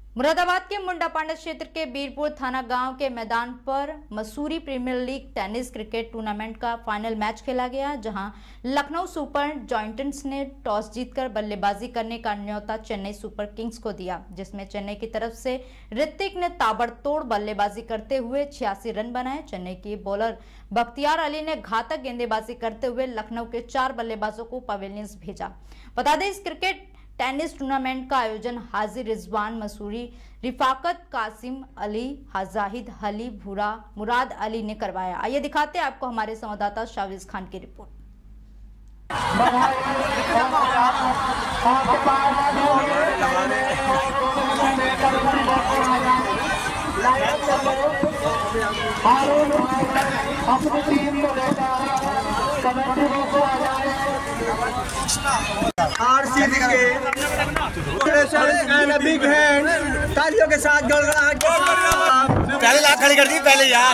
मुरादाबाद के मुंडापांडा क्षेत्र के बीरपुर थाना गांव के मैदान पर Mussoorie premier league tennis cricket tournament का फाइनल मैच खेला गया, जहां लखनऊ सुपर जायंट्स ने टॉस जीतकर बल्लेबाजी करने का न्योता चेन्नई सुपर किंग्स को दिया, जिसमें चेन्नई की तरफ से ऋतिक ने ताबड़तोड़ बल्लेबाजी करते हुए 86 रन बनाए। चेन्नई के बॉलर बख्तियार अली ने घातक गेंदबाजी करते हुए लखनऊ के 4 बल्लेबाजों को पवेलियंस भेजा। बता दें, इस क्रिकेट टेनिस टूर्नामेंट का आयोजन हाजी रिजवान मसूरी, रिफाकत कासिम अली, जाहिद अली भूरा, मुराद अली ने करवाया। आइए दिखाते हैं आपको हमारे संवाददाता शाविज खान की रिपोर्ट। बिग हैंड तालियों के साथ पहले लाख खड़ी कर दी पहले यार।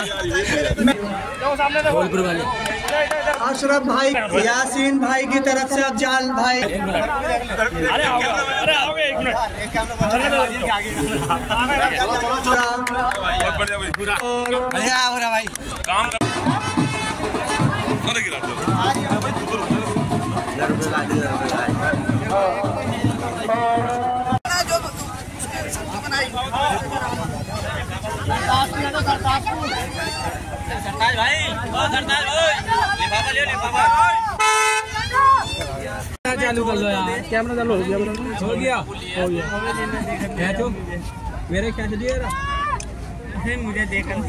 अशरफ भाई, यासीन भाई की तरफ से अफजाल भाई। अरे आओगे एक मिनट। बहुत बढ़िया भाई, पूरा बढ़िया हो रहा भाई काम कर। चालू कर लो यार, कैमरा चालू हो गया। हो गया तो मेरे क्या चलिए मुझे देखकर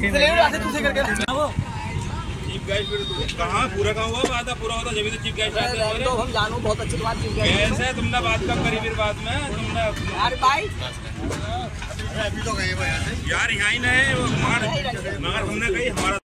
चीफ गेस्ट कहाँ पूरा कहाँ हुआ? आधा पूरा होता जब तो चीफ गेस्ट तो हम जानू बहुत अच्छी बात कैसे तुमने बात कब करी? फिर बाद में तुमने यार भाई यार यहाँ ही नहीं मगर हमने कही हमारा